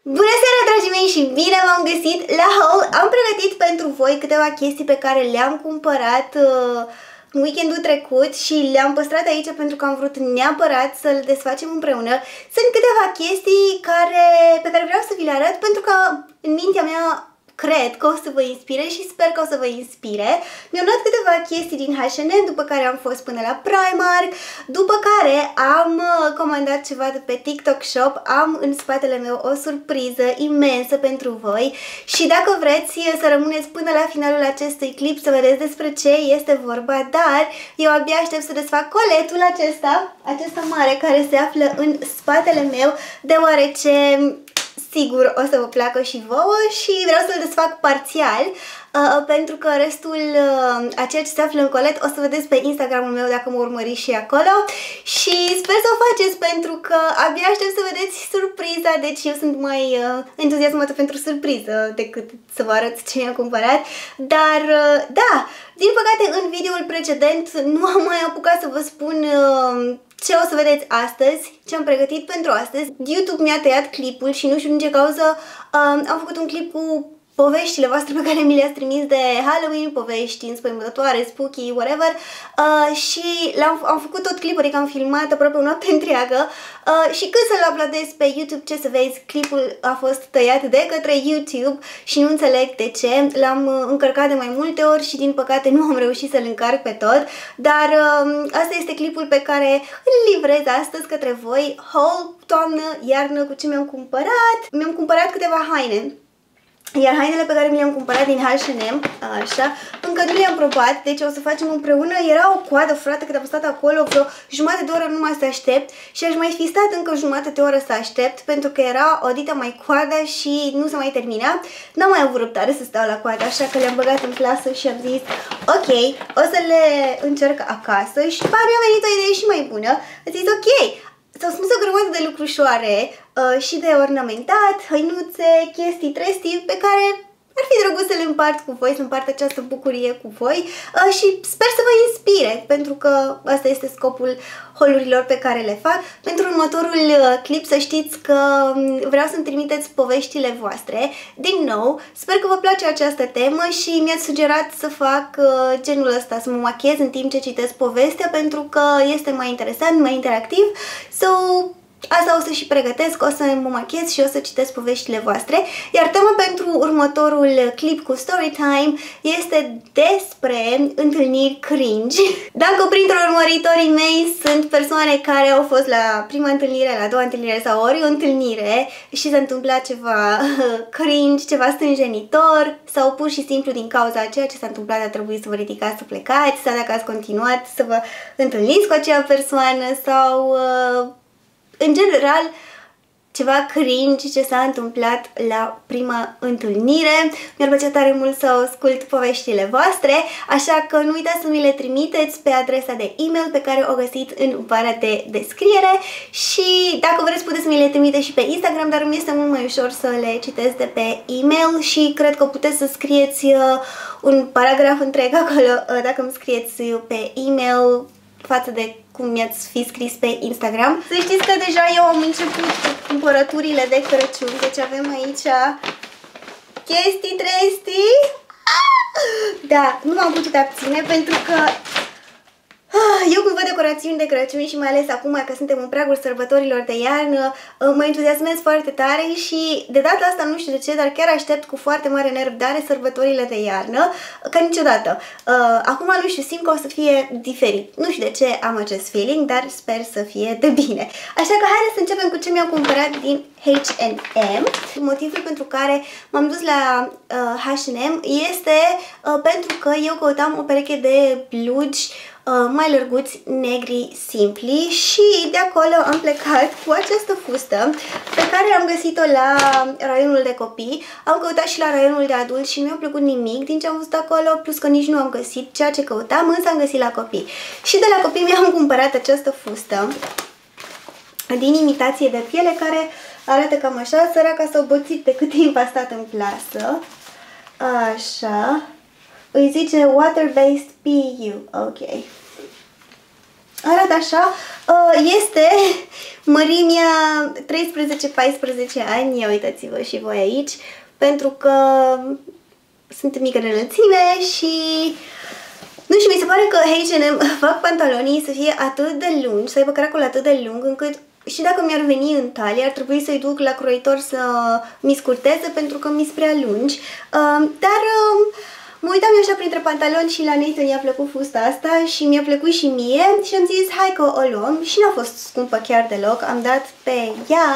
Bună seara, dragii mei, și bine v-am găsit la haul! Am pregătit pentru voi câteva chestii pe care le-am cumpărat în weekendul trecut și le-am păstrat aici pentru că am vrut neapărat să le desfacem împreună. Sunt câteva chestii pe care vreau să vi le arăt pentru că în mintea mea cred că o să vă inspire și sper că o să vă inspire. Mi-am luat câteva chestii din H&M, după care am fost până la Primark, după care am comandat ceva de pe TikTok Shop. Am în spatele meu o surpriză imensă pentru voi și dacă vreți să rămâneți până la finalul acestui clip să vedeți despre ce este vorba, dar eu abia aștept să desfac coletul acesta mare care se află în spatele meu, deoarece sigur o să vă placă și vouă și vreau să-l desfac parțial pentru că restul a ceea ce se află în colet o să vedeți pe Instagramul meu dacă mă urmăriți și acolo și sper să o faceți pentru că abia aștept să vedeți surpriza, deci eu sunt mai entuziasmată pentru surpriză decât să vă arăt ce mi-am cumpărat, dar da, din păcate în videoul precedent nu am mai apucat să vă spun ce o să vedeți astăzi, ce am pregătit pentru astăzi. YouTube mi-a tăiat clipul și nu știu din ce cauză. Am făcut un clip cu poveștile voastre pe care mi le-ați trimis de Halloween, povești înspăimântătoare, spooky, whatever, și am făcut tot clipul, adică am filmat aproape o noapte întreagă și când să-l uploadez pe YouTube, ce să vezi, clipul a fost tăiat de către YouTube și nu înțeleg de ce. L-am încărcat de mai multe ori și din păcate nu am reușit să-l încarc pe tot, dar asta este clipul pe care îl livrez astăzi către voi. Haul, toamnă, iarnă, cu ce mi-am cumpărat. Mi-am cumpărat câteva haine. Iar hainele pe care mi le-am cumpărat din H&M, așa, încă nu le-am probat, deci o să facem împreună. Era o coadă, frate, cât am stat acolo, vreo jumătate de oră numai să aștept și aș mai fi stat încă jumătate de oră să aștept, pentru că era o dita mai coada și nu se mai termina. N-am mai avut răbdare să stau la coadă, așa că le-am băgat în clasă și am zis, ok, o să le încerc acasă și după mi-a venit o idee și mai bună. Am zis, ok, s-au spus o grămadă de lucrușoare și de ornamentat, hăinuțe, chestii trestii pe care ar fi drăguț să le împart cu voi, să împart această bucurie cu voi și sper să vă inspire, pentru că asta este scopul haul-urilor pe care le fac. Pentru următorul clip să știți că vreau să-mi trimiteți poveștile voastre. Din nou, sper că vă place această temă și mi-ați sugerat să fac genul ăsta, să mă machez în timp ce citesc povestea, pentru că este mai interesant, mai interactiv. Asta o să și pregătesc, o să mă machez și o să citesc poveștile voastre. Iar tema pentru următorul clip cu Storytime este despre întâlniri cringe. Dacă printre urmăritorii mei sunt persoane care au fost la prima întâlnire, la a doua întâlnire sau ori o întâlnire și s-a întâmplat ceva cringe, ceva stânjenitor sau pur și simplu din cauza a ceea ce s-a întâmplat a trebuit să vă ridicați să plecați sau dacă ați continuat să vă întâlniți cu acea persoană sau în general, ceva cringe ce s-a întâmplat la prima întâlnire. Mi-ar plăcea tare mult să ascult poveștile voastre, așa că nu uitați să mi le trimiteți pe adresa de e-mail pe care o găsiți în bara de descriere și dacă vreți puteți să mi le trimiteți și pe Instagram, dar îmi este mult mai ușor să le citesc de pe e-mail și cred că puteți să scrieți un paragraf întreg acolo dacă îmi scrieți pe e-mail față de cum mi-ați fi scris pe Instagram. Să știți că deja eu am început cumpărăturile de Crăciun, deci avem aici chestii trestii. Da, nu m-am putut abține pentru că eu când văd decorațiuni de Crăciun și mai ales acum că suntem în pragul sărbătorilor de iarnă, mă entuziasmez foarte tare și de data asta nu știu de ce, dar chiar aștept cu foarte mare nerăbdare sărbătorile de iarnă, ca niciodată. Acum nu știu, simt că o să fie diferit. Nu știu de ce am acest feeling, dar sper să fie de bine. Așa că haideți să începem cu ce mi-am cumpărat din H&M. Motivul pentru care m-am dus la H&M este pentru că eu căutam o pereche de blugi mai lărguți, negri, simpli și de acolo am plecat cu această fustă pe care am găsit-o la raionul de copii. Am căutat și la raionul de adulți și nu mi-a plăcut nimic din ce am văzut acolo, plus că nici nu am găsit ceea ce căutam, însă am găsit la copii. Și de la copii mi-am cumpărat această fustă din imitație de piele care arată cam așa. Săraca s-a oboțit de cât timp a stat în plasă. Așa. Îi zice Water-Based PU. Ok. arată așa. Este mărimea 13-14 ani, ia uitați-vă și voi aici, pentru că sunt mică de înălțime și nu știu, mi se pare că H&M fac pantalonii să fie atât de lungi, să aibă caracol atât de lung, încât și dacă mi-ar veni în talie, ar trebui să-i duc la croitor să mi scurteze, pentru că mi-s prea lungi. Dar mă uitam eu așa printre pantaloni și la Nathan i-a plăcut fusta asta și mi-a plăcut și mie și am zis hai că o luăm și n-a fost scumpă chiar deloc. Am dat pe ea,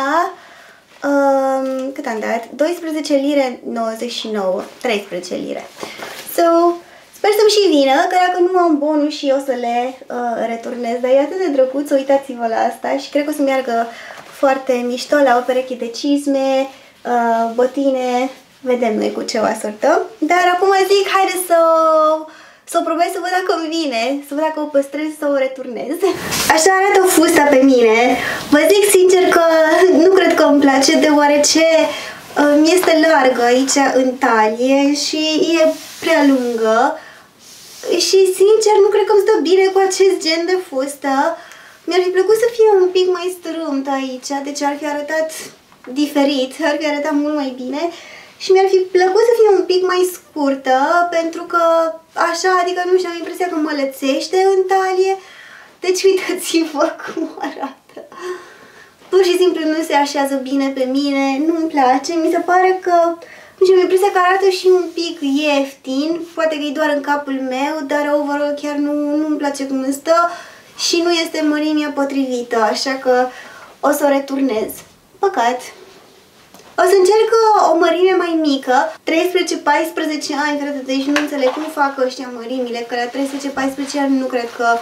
cât am dat? 12 lire 99, 13 lire. So, sper să-mi și vină, că dacă nu am bonus și eu să le returnez, dar e atât de drăguț, uitați-vă la asta și cred că o să meargă foarte mișto la o pereche de cizme, botine, vedem noi cu ce o asortăm. Dar acum zic, haide să o probez, să văd dacă îmi vine, să văd dacă o păstrez sau o returnez. Așa arată fusta pe mine. Vă zic sincer că nu cred că îmi place, deoarece mi este largă aici în talie și e prea lungă. Și sincer nu cred că îmi stă bine cu acest gen de fustă. Mi-ar fi plăcut să fie un pic mai strâmt aici, deci ar fi arătat diferit, ar fi arătat mult mai bine. Și mi-ar fi plăcut să fie un pic mai scurtă, pentru că așa, adică nu știu, am impresia că mă lățește în talie. Deci uitați-vă cum arată. Pur și simplu nu se așează bine pe mine, nu-mi place, mi se pare că, nu știu, am impresia că arată și un pic ieftin, poate că e doar în capul meu, dar overall chiar nu-mi place cum îmi stă și nu este mărimea potrivită, așa că o să o returnez. Păcat. O să încerc o mărime mai mică, 13-14 ani, cred, deci nu înțeleg cum fac ăștia mărimile, că la 13-14 ani nu cred că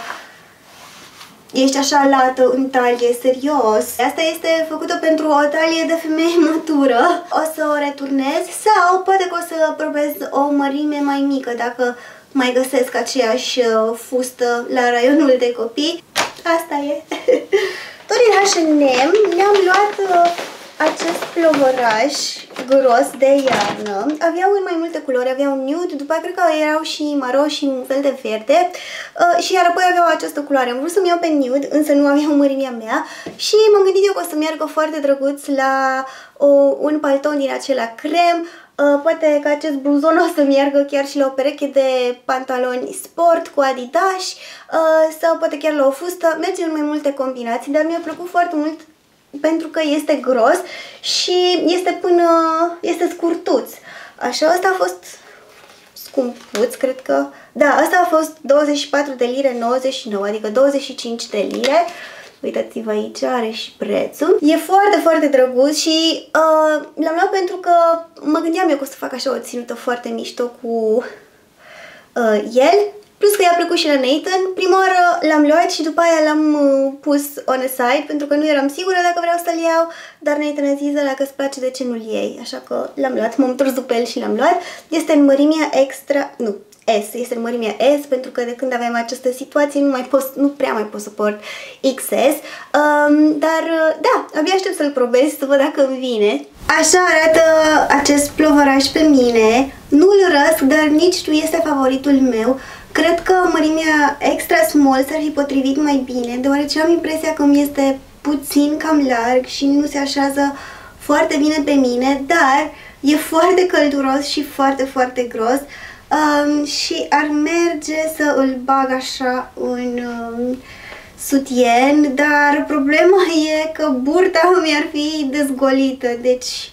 ești așa lată în talie, serios. Asta este făcută pentru o talie de femeie matură. O să o returnez sau poate că o să probez o mărime mai mică, dacă mai găsesc aceeași fustă la raionul de copii. Asta e. Tot din H&M ne-am luat acest plovăraș gros de iarnă. Aveau în mai multe culori, aveau nude, după aceea cred că erau și maro și un fel de verde și iar apoi aveau această culoare. Am vrut să-mi iau pe nude, însă nu aveau mărimea mea și m-am gândit eu că o să meargă foarte drăguț la un palton din acela crem. Poate că acest bluzon o să meargă chiar și la o pereche de pantaloni sport cu Adidas sau poate chiar la o fustă. Merge în mai multe combinații, dar mi-a plăcut foarte mult pentru că este gros și este scurtuț. Așa, asta a fost scumpuț, cred că. Da, asta a fost 24 de lire 99, adică 25 de lire. Uitați-vă aici, are și prețul. E foarte, foarte drăguț și l-am luat pentru că mă gândeam eu că o să fac așa o ținută foarte mișto cu el. Plus că i-a plăcut și la Nathan. Prima oară l-am luat și după aia l-am pus on a side, pentru că nu eram sigură dacă vreau să-l iau, dar Nathan a zis dacă îți place de ce nu-l iei, așa că l-am luat, m-am întors după el și l-am luat. Este în mărimea S, este în mărimea S, pentru că de când aveam această situație nu prea mai pot să port XS, dar da, abia aștept să-l probez, să văd dacă îmi vine. Așa arată acest plovăraș pe mine, nu-l răsc, dar nici nu este favoritul meu. Cred că mărimea extra small s-ar fi potrivit mai bine, deoarece am impresia că mi este puțin cam larg și nu se așează foarte bine pe mine, dar e foarte călduros și foarte, foarte gros și ar merge să îl bag așa în sutien, dar problema e că burta mi-ar fi dezgolită, deci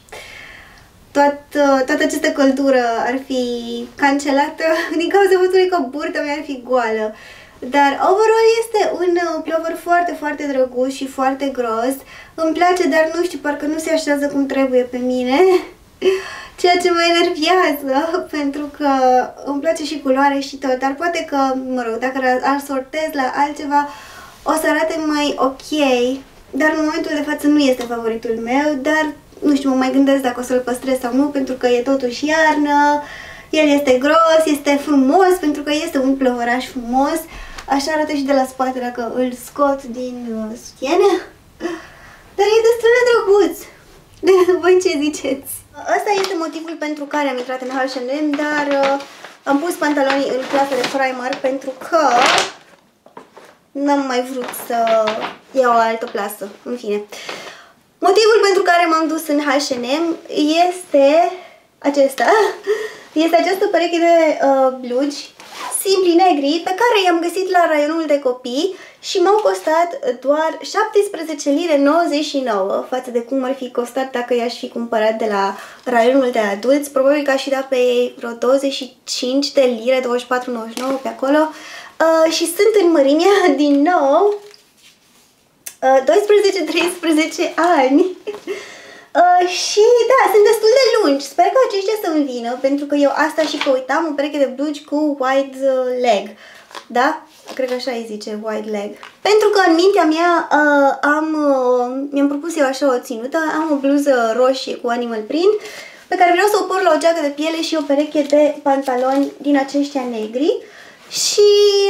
toată această căldură ar fi cancelată din cauza faptului că burta mea ar fi goală. Dar overall este un plover foarte, foarte drăguț și foarte gros. Îmi place, dar nu știu, parcă nu se așează cum trebuie pe mine. Ceea ce mă enervează, pentru că îmi place și culoarea și tot. Dar poate că, mă rog, dacă ar sortez la altceva, o să arate mai ok. Dar în momentul de față nu este favoritul meu, dar nu știu, mă mai gândesc dacă o să-l păstrez sau nu, pentru că e totuși iarnă, el este gros, este frumos, pentru că este un plovăraș frumos. Așa arată și de la spate dacă îl scot din sutiene. Dar e destul de drăguț. Voi ce ziceți? Ăsta este motivul pentru care am intrat în H&M, dar am pus pantalonii în clasă de Primark pentru că N-am mai vrut să iau o altă plasă, în fine. Motivul pentru care m-am dus în H&M este acesta. Este această pereche de blugi simpli negri pe care i-am găsit la raionul de copii și m-au costat doar 17 lire 99 față de cum ar fi costat dacă i-aș fi cumpărat de la raionul de adulți. Probabil că aș fi dat pe ei vreo 25 de lire, 24,99 pe acolo. Și sunt în mărimea, din nou, 12-13 ani. Și da, sunt destul de lungi. Sper că aceștia să-mi vină, pentru că eu asta și căutam, o pereche de blugi cu wide leg. Da? Cred că așa îi zice, wide leg. Pentru că în mintea mea mi-am propus eu așa o ținută. Am o bluză roșie cu animal print pe care vreau să o port la o geacă de piele și o pereche de pantaloni din aceștia negri. Și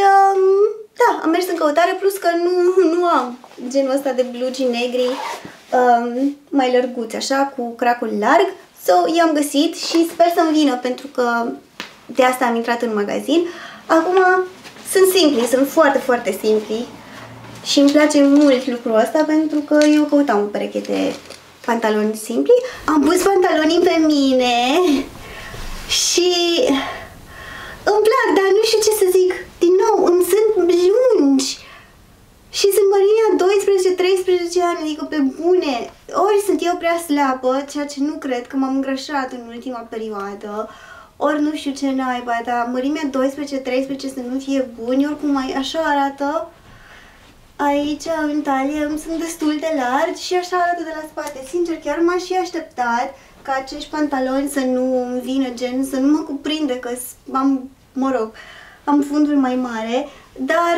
da, am mers în căutare, plus că nu am genul ăsta de blugi negri mai lărguți, așa, cu cracul larg. So, i-am găsit și sper să-mi vină, pentru că de asta am intrat în magazin. Acum sunt simpli, sunt foarte, foarte simpli și îmi place mult lucrul ăsta, pentru că eu căutam o pereche de pantaloni simpli. Am pus pantalonii pe mine și îmi plac, dar nu știu ce să zic. Din nou, îmi sunt lungi și sunt mărimea 12-13 ani, adică pe bune. Ori sunt eu prea slabă, ceea ce nu cred, că m-am îngrășat în ultima perioadă, ori nu știu ce naiba, dar mărimea 12-13 să nu fie buni, oricum așa arată. Aici, în talie, îmi sunt destul de largi și așa arată de la spate. Sincer, chiar m-aș fi așteptat ca acești pantaloni să nu îmi vină, gen, să nu mă cuprinde, că am, mă rog, am fundul mai mare, dar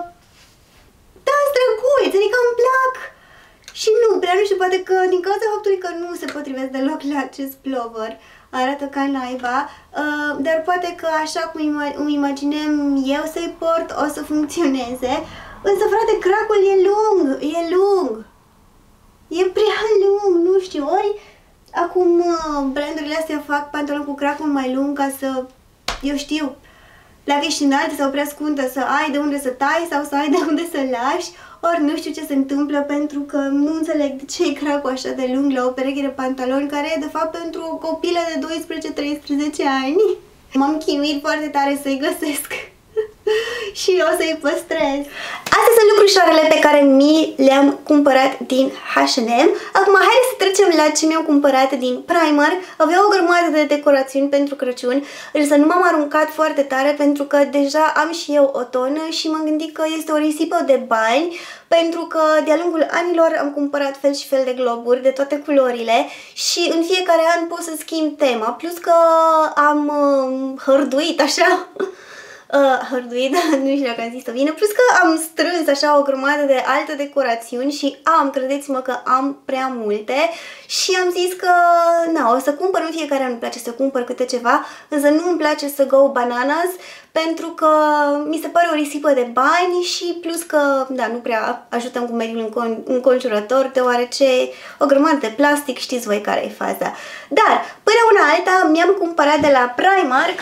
da, sunt drăguți, adică îmi plac. Și nu, prea nu știu, poate că din cauza faptului că nu se potrivesc deloc la acest plover, arată ca naiba, dar poate că așa cum îmi imaginăm eu să-i port, o să funcționeze. Însă, frate, cracul e lung, e lung. E prea lung, nu știu, ori acum brandurile astea fac pantaloni cu cracul mai lung ca să, eu știu, dacă ești înaltă sau prea scuntă, să ai de unde să tai sau să ai de unde să lași, ori nu știu ce se întâmplă, pentru că nu înțeleg de ce e cracul așa de lung la o pereche de pantaloni care e de fapt pentru o copilă de 12-13 ani. M-am chinuit foarte tare să-i găsesc și o să-i păstrez. Astea sunt lucrușoarele pe care mi le-am cumpărat din H&M. Acum haideți să trecem la ce mi-am cumpărat din Primark. Avea o grămadă de decorațiuni pentru Crăciun, însă nu m-am aruncat foarte tare pentru că deja am și eu o tonă și m-am gândit că este o risipă de bani, pentru că de-a lungul anilor am cumpărat fel și fel de globuri de toate culorile și în fiecare an pot să schimb tema, plus că am hărduit așa hărduit, nu știu dacă am zis-o bine, plus că am strâns așa o grămadă de alte decorațiuni și credeți-mă că am prea multe și am zis că, na, o să cumpăr în fiecare an, îmi place să cumpăr câte ceva, însă nu îmi place să go bananas, pentru că mi se pare o risipă de bani și plus că, da, nu prea ajutăm cu mediul înconjurător, deoarece o grămadă de plastic, știți voi care e faza. Dar, până una alta, mi-am cumpărat de la Primark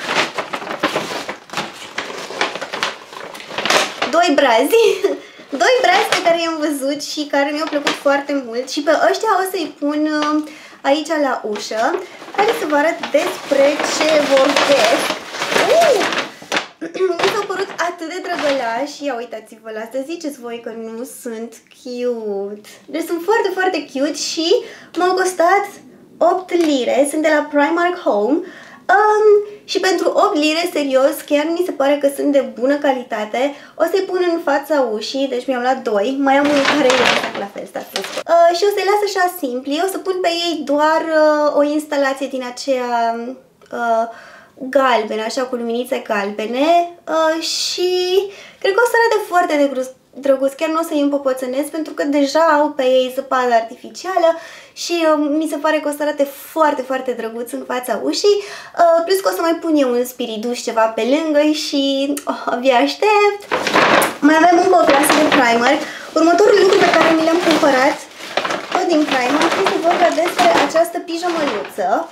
doi brazi pe care i-am văzut și care mi-au plăcut foarte mult și pe ăștia o să-i pun aici la ușă. Haideți să vă arăt despre ce vorbesc. Mi s-au părut atât de drăgălași. Ia uitați-vă la asta, ziceți voi că nu sunt cute. Deci sunt foarte, foarte cute și m-au costat 8 lire, sunt de la Primark Home. Și pentru 8 lire, serios, chiar mi se pare că sunt de bună calitate. O să-i pun în fața ușii, deci mi-am luat 2, mai am unul care e la fel, stați să scot. Și o să-i las așa simpli, o să pun pe ei doar o instalație din aceea galbenă, așa cu luminițe galbene și cred că o să arate foarte drăguț, chiar nu o să-i împopoțănesc pentru că deja au pe ei zăpadă artificială și mi se pare că o să arate foarte, foarte drăguț în fața ușii, plus că o să mai pun eu un spiriduș ceva pe lângă și abia aștept. Mai avem încă o plasă de Primark. Următorul lucru pe care mi l-am cumpărat tot din Primark este vorba despre această pijamăluță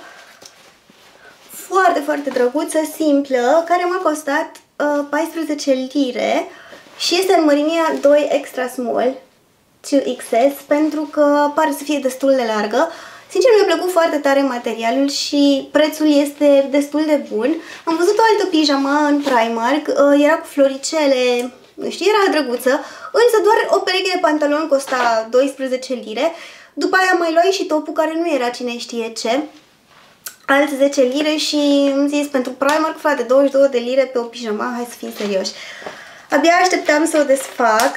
foarte, foarte drăguță, simplă, care m-a costat 14 lire și este în mărimea 2 extra small 2XS pentru că pare să fie destul de largă. Sincer, mi-a plăcut foarte tare materialul și prețul este destul de bun. Am văzut o altă pijama în Primark, era cu floricele, nu știu, era drăguță, însă doar o pereche de pantaloni costa 12 lire. După aia mai luai și topul care nu era cine știe ce, alți 10 lire și îmi zis pentru Primark, frate, 22 de lire pe o pijama, hai să fim serioși. Abia așteptam să o desfac,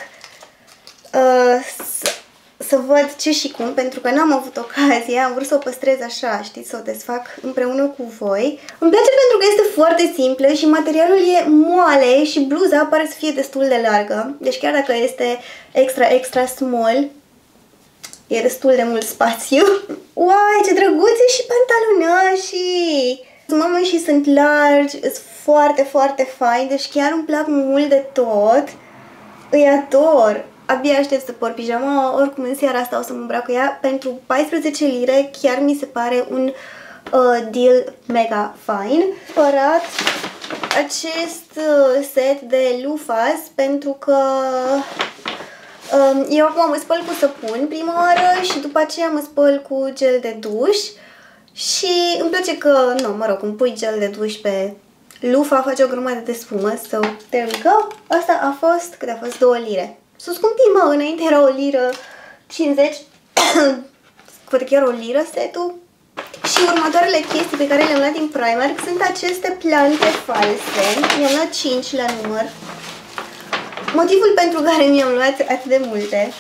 să văd ce și cum, pentru că n-am avut ocazia, am vrut să o păstrez așa, știți, să o desfac împreună cu voi. Îmi place pentru că este foarte simplă și materialul e moale și bluza pare să fie destul de largă. Deci chiar dacă este extra small, e destul de mult spațiu. Uai, ce drăguțe și pantalonașii! Mamă, și sunt largi, sunt foarte fain, deci chiar îmi plac mult de tot. Îi ador! Abia aștept să por pijama, oricum în seara asta o să mă îmbrac cu ea. Pentru 14 lire chiar mi se pare un deal mega fain. Cumpărat acest set de lufas pentru că eu acum mă spăl cu săpun prima oară și după aceea mă spăl cu gel de duș. Și îmi place că, nu, mă rog, când pui gel de duș pe lufa face o grămadă de spumă. So, there we go. Asta a fost, cât a fost? 2 lire. S-o scumpit, mă, înainte era 1 liră 50, poate chiar 1 liră setul. Și următoarele chestii pe care le-am luat din Primark sunt aceste plante false. Mi-am luat 5 la număr. Motivul pentru care mi-am luat atât de multe,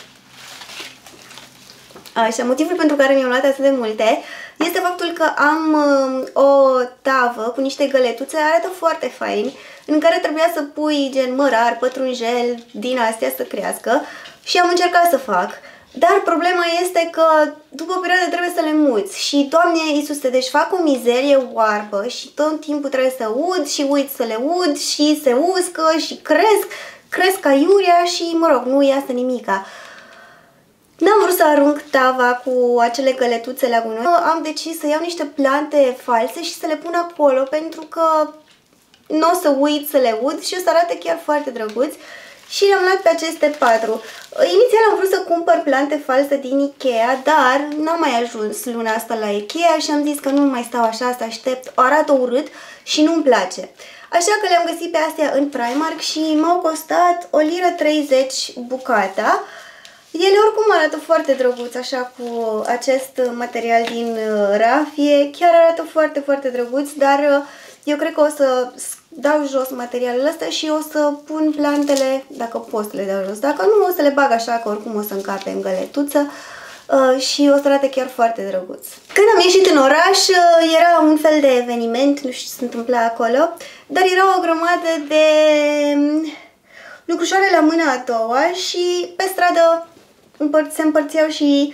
motivul pentru care mi-am luat atât de multe este faptul că am o tavă cu niște găletuțe, arată foarte fain, în care trebuia să pui gen mărar, pătrunjel, din astea să crească și am încercat să fac. Dar problema este că după o perioadă trebuie să le muți și, Doamne Iisuse, deci fac o mizerie oarbă și tot timpul trebuie să ud și uit să le ud și se uscă și cresc ca iurea și, mă rog, nu iasă nimica. N-am vrut să arunc tava cu acele găletuțe la gunoi. Am decis să iau niște plante false și să le pun acolo pentru că nu o să uit să le ud și o să arate chiar foarte drăguț. Și le-am luat pe aceste 4. Inițial am vrut să cumpăr plante false din Ikea, dar n-am mai ajuns luna asta la Ikea și am zis că nu mai stau așa să aștept. Arată urât și nu-mi place. Așa că le-am găsit pe astea în Primark și m-au costat 1,30 liră bucata. Ele oricum arată foarte drăguț, așa, cu acest material din rafie. Chiar arată foarte drăguț, dar eu cred că o să dau jos materialul ăsta și o să pun plantele, dacă pot să le dau jos. Dacă nu, o să le bag așa, că oricum o să încape în găletuță și o să arate chiar foarte drăguț. Când am ieșit în oraș, era un fel de eveniment, nu știu ce se întâmpla acolo, dar era o grămadă de lucrușoare la mâna a doua și pe stradă se împărțeau și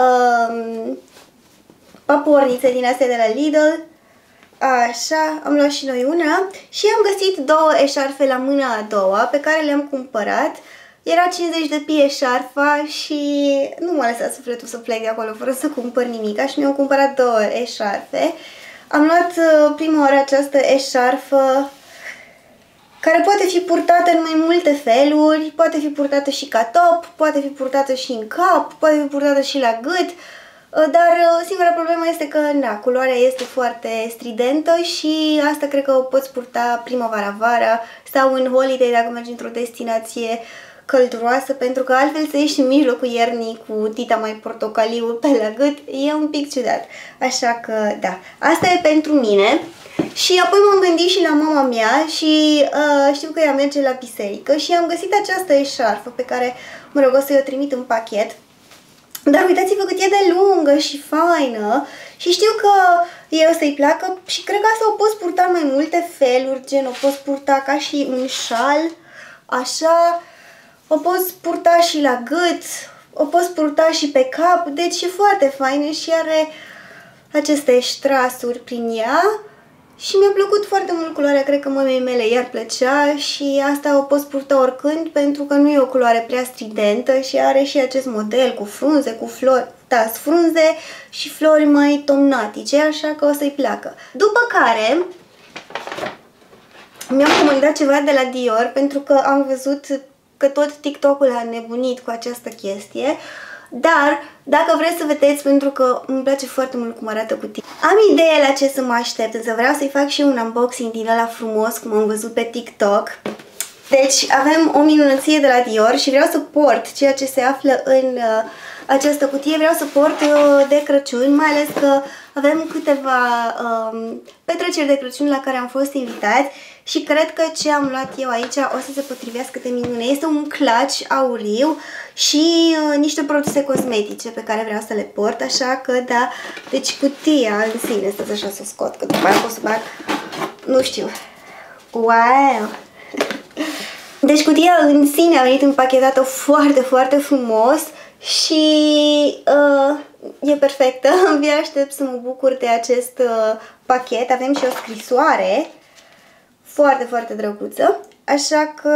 papornițe din astea de la Lidl. Așa, am luat și noi una și am găsit 2 eșarfe la mâna a doua pe care le-am cumpărat. Era 50 de pie eșarfa și nu m-a lăsat sufletul să plec de acolo fără să cumpăr nimica și mi-am cumpărat 2 eșarfe. Am luat prima oară această eșarfă care poate fi purtată în mai multe feluri, poate fi purtată și ca top, poate fi purtată și în cap, poate fi purtată și la gât, dar singura problemă este că, da, culoarea este foarte stridentă și asta cred că o poți purta primăvara-vara sau în holiday dacă mergi într-o destinație călduroasă, pentru că altfel să ieși în mijlocul iernii cu tita mai portocaliu pe la gât e un pic ciudat. Așa că, da, asta e pentru mine. Și apoi m-am gândit și la mama mea și știu că ea merge la biserică și am găsit această eșarfă pe care, mă rog, o să-i o trimit în pachet. Dar uitați-vă cât e de lungă și faină și știu că ei o să-i placă și cred că asta o poți purta în mai multe feluri, gen o poți purta ca și un șal, așa, o poți purta și la gât, o poți purta și pe cap, deci e foarte faină și are aceste ștrasuri prin ea. Și mi-a plăcut foarte mult culoarea, cred că mămii mele i-ar plăcea și asta o poți purta oricând pentru că nu e o culoare prea stridentă și are și acest model cu frunze, cu flori, da, frunze și flori mai tomnatice, așa că o să-i placă. După care mi-am comandat ceva de la Dior pentru că am văzut că tot TikTok-ul a nebunit cu această chestie. Dar, dacă vreți să vedeți, pentru că îmi place foarte mult cum arată cutia. Am idee la ce să mă aștept, însă vreau să-i fac și un unboxing din ăla frumos, cum am văzut pe TikTok. Deci, avem o minunăție de la Dior și vreau să port ceea ce se află în această cutie. Vreau să port de Crăciun, mai ales că avem câteva petreceri de Crăciun la care am fost invitați și cred că ce am luat eu aici o să se potrivească de minune. Este un clutch auriu și niște produse cosmetice pe care vreau să le port, așa că da, deci cutia în sine, stați așa să o scot, că după aia pot să bag, nu știu, wow! Deci cutia în sine a venit împachetată foarte, foarte frumos și e perfectă. Abia aștept să mă bucur de acest pachet. Avem și o scrisoare foarte, foarte drăguță. Așa că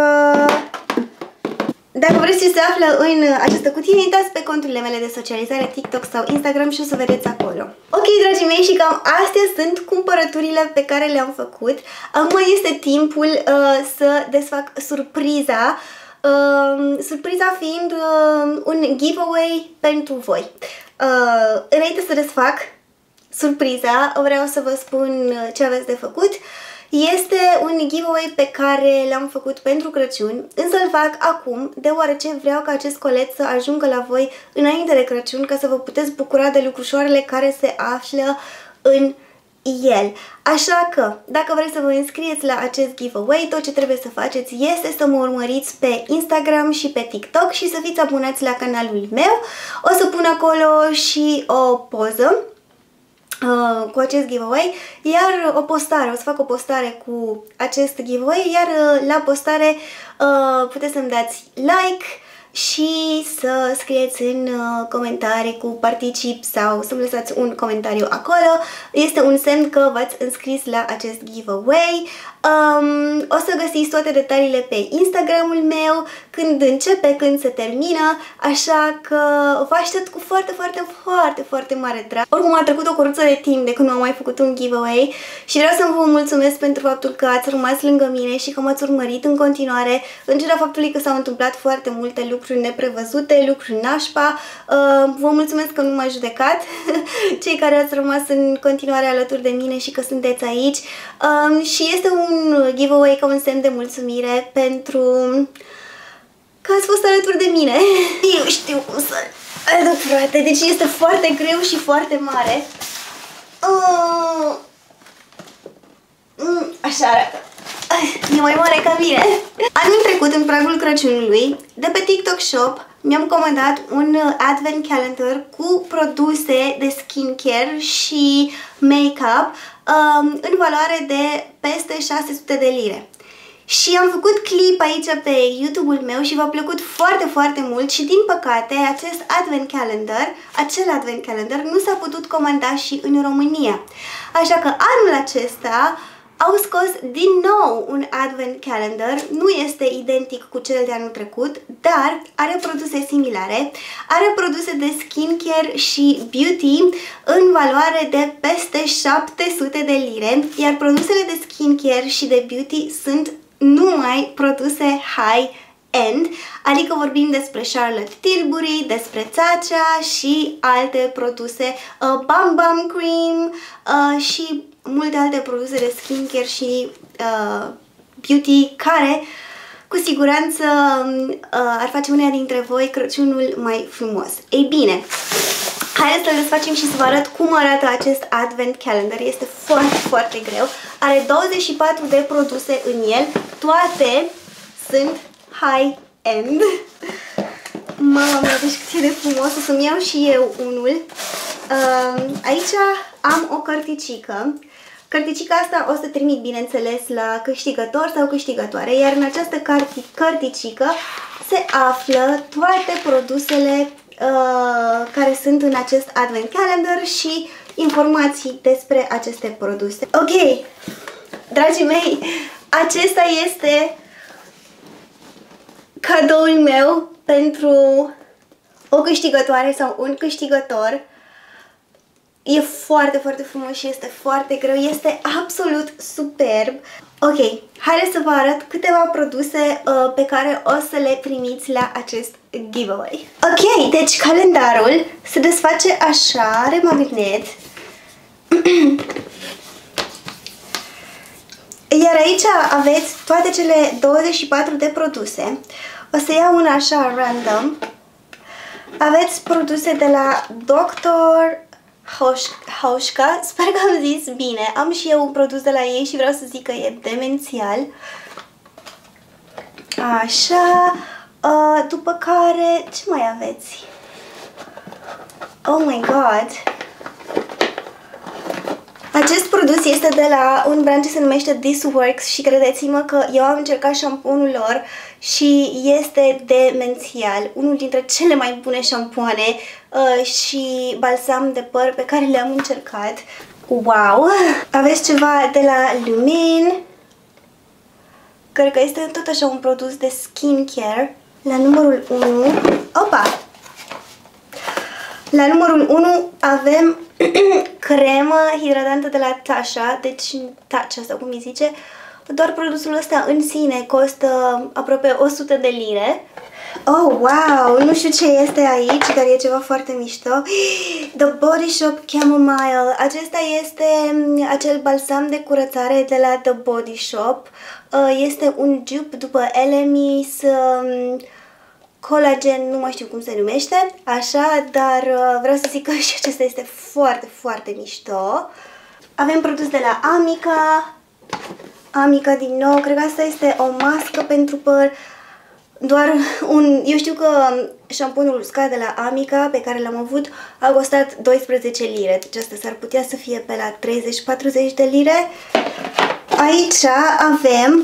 dacă vreți ce se află în această cutie, intrați pe conturile mele de socializare, TikTok sau Instagram și o să vedeți acolo. Ok, dragii mei, și cam astea sunt cumpărăturile pe care le-am făcut. Acum este timpul să desfac surpriza. Surpriza fiind un giveaway pentru voi. Înainte să desfac surpriza, vreau să vă spun ce aveți de făcut. Este un giveaway pe care l-am făcut pentru Crăciun, însă îl fac acum deoarece vreau ca acest colet să ajungă la voi înainte de Crăciun, ca să vă puteți bucura de lucrușoarele care se află în el. Așa că, dacă vreți să vă înscrieți la acest giveaway, tot ce trebuie să faceți este să mă urmăriți pe Instagram și pe TikTok și să fiți abonați la canalul meu. O să pun acolo și o poză cu acest giveaway, iar o postare, o să fac o postare cu acest giveaway, iar la postare puteți să-mi dați like și să scrieți în comentarii cu particip sau să-mi lăsați un comentariu acolo. Este un semn că v-ați înscris la acest giveaway. O să găsiți toate detaliile pe Instagramul meu, când începe, când se termină, așa că vă aștept cu foarte, foarte, foarte, foarte mare drag. Oricum a trecut o căruță de timp de când nu am mai făcut un giveaway și vreau să vă mulțumesc pentru faptul că ați rămas lângă mine și că m-ați urmărit în continuare, în ciuda faptului că s-au întâmplat foarte multe lucruri neprevăzute, lucruri nașpa. Vă mulțumesc că nu m-ați judecat, cei care ați rămas în continuare alături de mine și că sunteți aici. Și este un giveaway ca un semn de mulțumire pentru că ați fost alături de mine. Eu știu cum să aduc, frate, deci este foarte greu și foarte mare. Așa arată. E mai mare ca mine. Anul trecut, în pragul Crăciunului, de pe TikTok Shop, mi-am comandat un advent calendar cu produse de skincare și make-up în valoare de peste 600 de lire. Și am făcut clip aici pe YouTube-ul meu și v-a plăcut foarte, foarte mult și din păcate acel advent calendar nu s-a putut comanda și în România. Așa că anul acesta au scos din nou un advent calendar, nu este identic cu cel de anul trecut, dar are produse similare, are produse de skincare și beauty în valoare de peste 700 de lire, iar produsele de skincare și de beauty sunt numai produse high-end, adică vorbim despre Charlotte Tilbury, despre Tatcha și alte produse, Bum Bum Cream și multe alte produse de skincare și beauty care cu siguranță ar face unea dintre voi Crăciunul mai frumos. Ei bine, haideți să-l desfacem și să vă arăt cum arată acest advent calendar. Este foarte, foarte greu. Are 24 de produse în el. Toate sunt high-end. Mama mea, deci cât e de frumos. O să-mi iau și eu unul. Aici am o cărticică. Cărticica asta o să trimit, bineînțeles, la câștigător sau câștigătoare, iar în această cărticică se află toate produsele care sunt în acest advent calendar și informații despre aceste produse. Ok, dragii mei, acesta este cadoul meu pentru o câștigătoare sau un câștigător. E foarte, foarte frumos și este foarte greu, este absolut superb. Ok, haideți să vă arăt câteva produse pe care o să le primiți la acest giveaway. Ok, deci calendarul se desface așa, are magnet. Iar aici aveți toate cele 24 de produse. O să iau una așa random. Aveți produse de la Dr. Hauschka, sper că am zis bine. Am și eu un produs de la ei și vreau să zic că e demențial. Așa. După care, ce mai aveți? Oh my god! Acest produs este de la un brand ce se numește This Works și credeți-mă că eu am încercat șamponul lor și este demențial. Unul dintre cele mai bune șampoane și balsam de păr pe care le-am încercat. Wow! Aveți ceva de la Lumin. Cred că este tot așa un produs de skincare. La numărul 1. Opa! La numărul 1 avem cremă hidratantă de la Tasha, deci Tasha sau cum îi zice. Doar produsul ăsta în sine costă aproape 100 de lire. Oh, wow! Nu știu ce este aici, dar e ceva foarte mișto. The Body Shop Chamomile. Acesta este acel balsam de curățare de la The Body Shop. Este un dupe după Elemis Collagen, nu mai știu cum se numește, așa, dar vreau să zic că și acesta este foarte, foarte mișto. Avem produs de la Amica. Amica din nou, cred că asta este o mască pentru păr. Doar un... Eu știu că șamponul uscat de la Amica pe care l-am avut a costat 12 lire, deci asta s-ar putea să fie pe la 30-40 de lire. Aici avem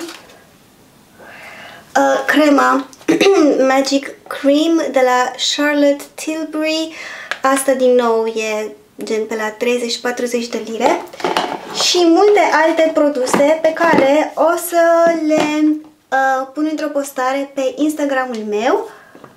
crema Magic Cream de la Charlotte Tilbury. Asta din nou e gen pe la 30-40 de lire. Și multe alte produse pe care o să le pun într-o postare pe Instagramul meu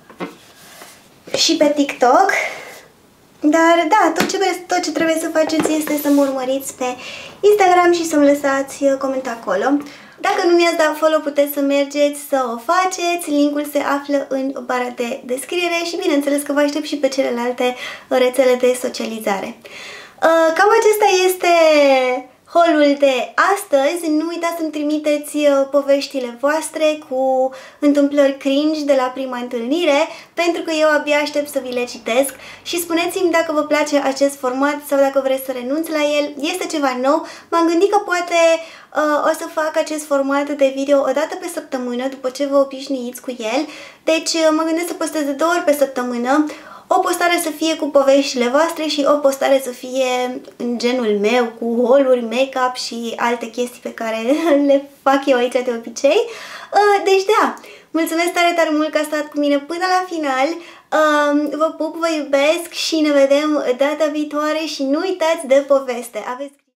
și pe TikTok. Dar da, tot ce trebuie să faceți este să mă urmăriți pe Instagram și să-mi lăsați coment acolo. Dacă nu mi-ați dat follow, puteți să mergeți să o faceți, linkul se află în bara de descriere și bineînțeles că vă aștept și pe celelalte rețele de socializare. Cam acesta este haul de astăzi. Nu uitați să-mi trimiteți poveștile voastre cu întâmplări cringe de la prima întâlnire, pentru că eu abia aștept să vi le citesc și spuneți-mi dacă vă place acest format sau dacă vreți să renunț la el. Este ceva nou. M-am gândit că poate o să fac acest format de video o dată pe săptămână după ce vă obișnuiți cu el. Deci mă gândesc să postez de 2 ori pe săptămână. O postare să fie cu poveștile voastre și o postare să fie în genul meu, cu haul-uri, make-up și alte chestii pe care le fac eu aici de obicei. Deci da, mulțumesc tare, tare mult că ați stat cu mine până la final. Vă pup, vă iubesc și ne vedem data viitoare și nu uitați de poveste. Aveți